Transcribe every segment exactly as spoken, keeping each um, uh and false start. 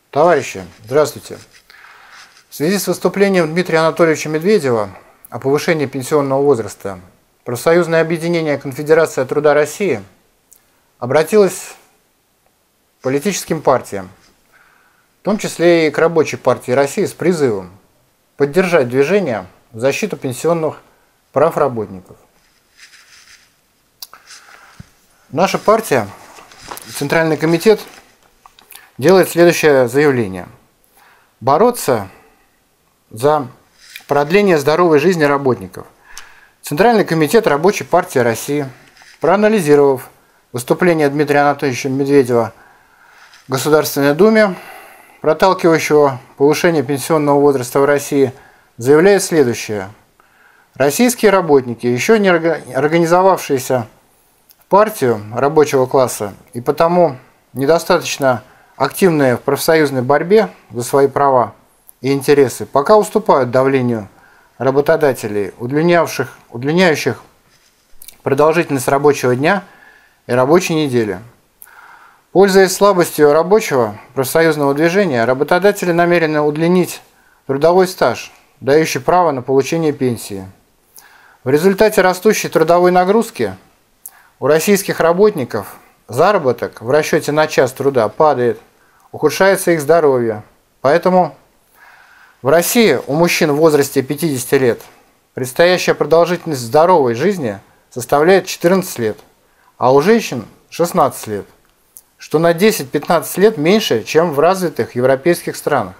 Товарищи, здравствуйте. В связи с выступлением Дмитрия Анатольевича Медведева о повышении пенсионного возраста профсоюзное объединение Конфедерация труда России обратилось к политическим партиям, в том числе и к Рабочей партии России, с призывом поддержать движение в защиту пенсионных прав работников. Наша партия, Центральный комитет, делает следующее заявление. Бороться за продление здоровой жизни работников. Центральный комитет Рабочей партии России, проанализировав выступление Дмитрия Анатольевича Медведева в Государственной Думе, проталкивающего повышение пенсионного возраста в России, заявляет следующее. Российские работники, еще не организовавшиеся в партию рабочего класса и потому недостаточно активные в профсоюзной борьбе за свои права и интересы, пока уступают давлению работодателей, удлинявших, удлиняющих продолжительность рабочего дня и рабочей недели. Пользуясь слабостью рабочего профсоюзного движения, работодатели намерены удлинить трудовой стаж, дающий право на получение пенсии. В результате растущей трудовой нагрузки у российских работников заработок в расчете на час труда падает, ухудшается их здоровье. Поэтому в России у мужчин в возрасте пятидесяти лет предстоящая продолжительность здоровой жизни составляет четырнадцать лет, а у женщин шестнадцать лет, что на десять-пятнадцать лет меньше, чем в развитых европейских странах.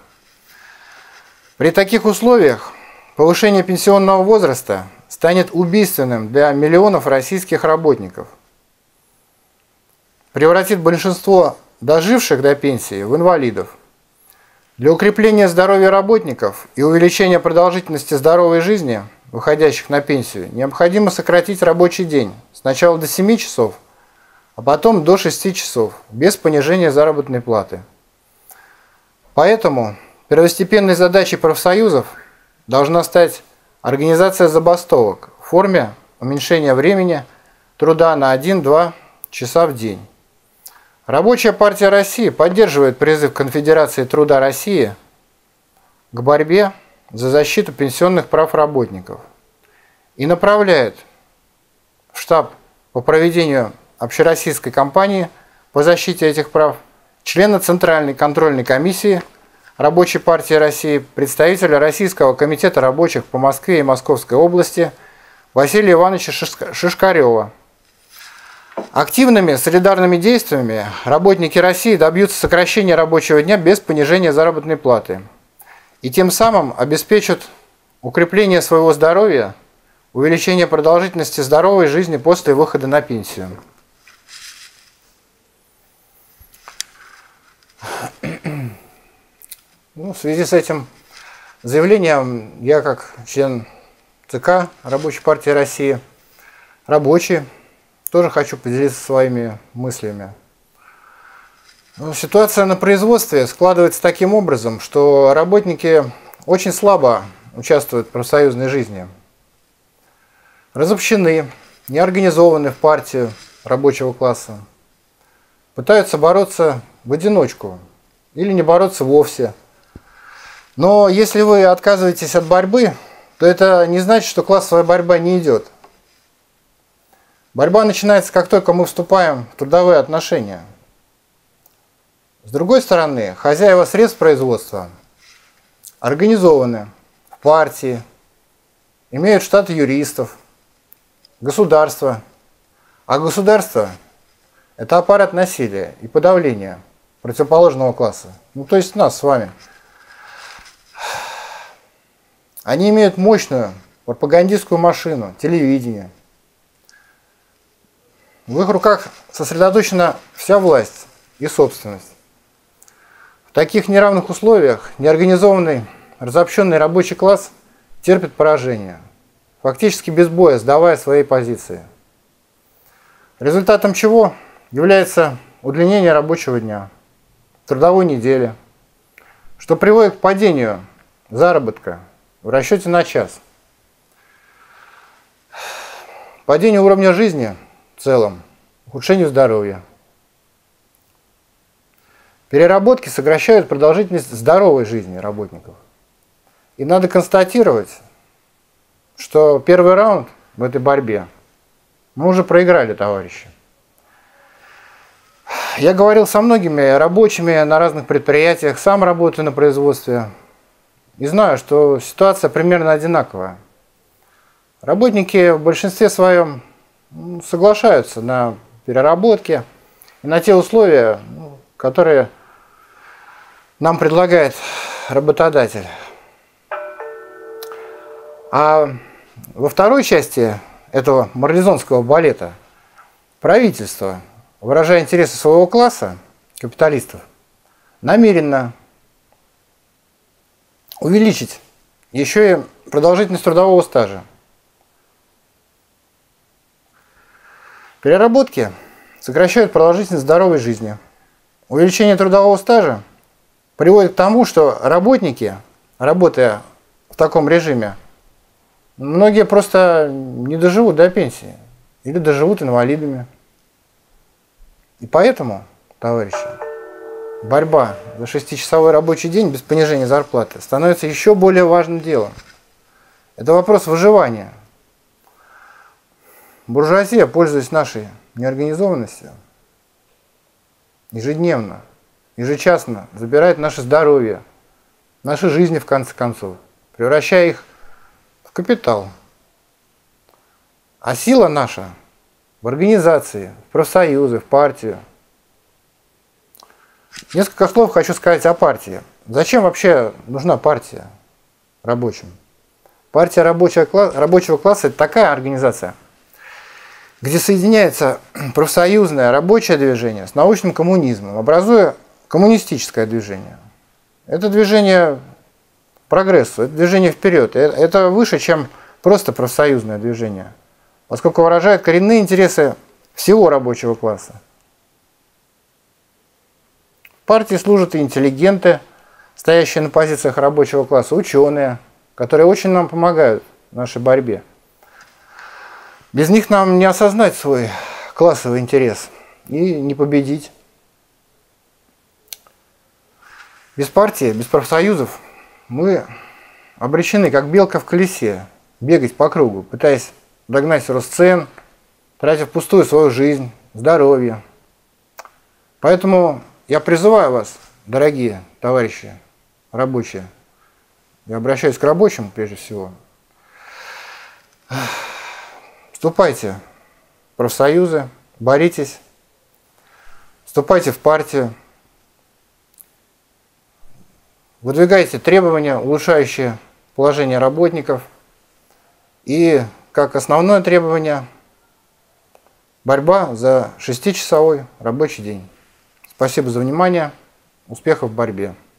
При таких условиях повышение пенсионного возраста станет убийственным для миллионов российских работников, превратит большинство доживших до пенсии в инвалидов. Для укрепления здоровья работников и увеличения продолжительности здоровой жизни, выходящих на пенсию, необходимо сократить рабочий день сначала до семи часов, а потом до шести часов, без понижения заработной платы. Поэтому первостепенной задачей профсоюзов должна стать организация забастовок в форме уменьшения времени труда на один-два часа в день. Рабочая партия России поддерживает призыв Конфедерации труда России к борьбе за защиту пенсионных прав работников и направляет в штаб по проведению общероссийской кампании по защите этих прав члена Центральной контрольной комиссии Рабочей партии России, представителя Российского комитета рабочих по Москве и Московской области Василия Ивановича Шишкарева. Активными солидарными действиями работники России добьются сокращения рабочего дня без понижения заработной платы и тем самым обеспечат укрепление своего здоровья, увеличение продолжительности здоровой жизни после выхода на пенсию. Ну, в связи с этим заявлением я, как член ЦК Рабочей партии России, рабочий, тоже хочу поделиться своими мыслями. Ситуация на производстве складывается таким образом, что работники очень слабо участвуют в профсоюзной жизни. Разобщены, не организованы в партию рабочего класса. Пытаются бороться в одиночку или не бороться вовсе. Но если вы отказываетесь от борьбы, то это не значит, что классовая борьба не идет. Борьба начинается, как только мы вступаем в трудовые отношения. С другой стороны, хозяева средств производства организованы в партии, имеют штат юристов, государство. А государство – это аппарат насилия и подавления противоположного класса. Ну, то есть нас с вами. Они имеют мощную пропагандистскую машину, телевидение. В их руках сосредоточена вся власть и собственность. В таких неравных условиях неорганизованный, разобщенный рабочий класс терпит поражение, фактически без боя сдавая свои позиции. Результатом чего является удлинение рабочего дня, трудовой недели, что приводит к падению заработка в расчете на час, падению уровня жизни в целом, ухудшению здоровья. Переработки сокращают продолжительность здоровой жизни работников. И надо констатировать, что первый раунд в этой борьбе мы уже проиграли, товарищи. Я говорил со многими рабочими на разных предприятиях, сам работаю на производстве, и знаю, что ситуация примерно одинаковая. Работники в большинстве своем соглашаются на переработки и на те условия, которые нам предлагает работодатель. А во второй части этого марлезонского балета правительство, выражая интересы своего класса, капиталистов, намерено увеличить еще и продолжительность трудового стажа. Переработки сокращают продолжительность здоровой жизни. Увеличение трудового стажа приводит к тому, что работники, работая в таком режиме, многие просто не доживут до пенсии или доживут инвалидами. И поэтому, товарищи, борьба за шестичасовой рабочий день без понижения зарплаты становится еще более важным делом. Это вопрос выживания. Буржуазия, пользуясь нашей неорганизованностью, ежедневно, ежечасно забирает наше здоровье, наши жизни, в конце концов, превращая их в капитал. А сила наша в организации, в профсоюзы, в партию. Несколько слов хочу сказать о партии. Зачем вообще нужна партия рабочим? Партия рабочего класса, рабочего класса – это такая организация, где соединяется профсоюзное рабочее движение с научным коммунизмом, образуя коммунистическое движение. Это движение к прогрессу, это движение вперед. Это выше, чем просто профсоюзное движение, поскольку выражает коренные интересы всего рабочего класса. В партии служат и интеллигенты, стоящие на позициях рабочего класса, ученые, которые очень нам помогают в нашей борьбе. Без них нам не осознать свой классовый интерес и не победить. Без партии, без профсоюзов мы обречены, как белка в колесе, бегать по кругу, пытаясь догнать рост цен, тратя впустую свою жизнь, здоровье. Поэтому я призываю вас, дорогие товарищи рабочие, я обращаюсь к рабочим прежде всего, вступайте в профсоюзы, боритесь, вступайте в партию, выдвигайте требования, улучшающие положение работников, и как основное требование – борьба за шестичасовой рабочий день. Спасибо за внимание, успехов в борьбе.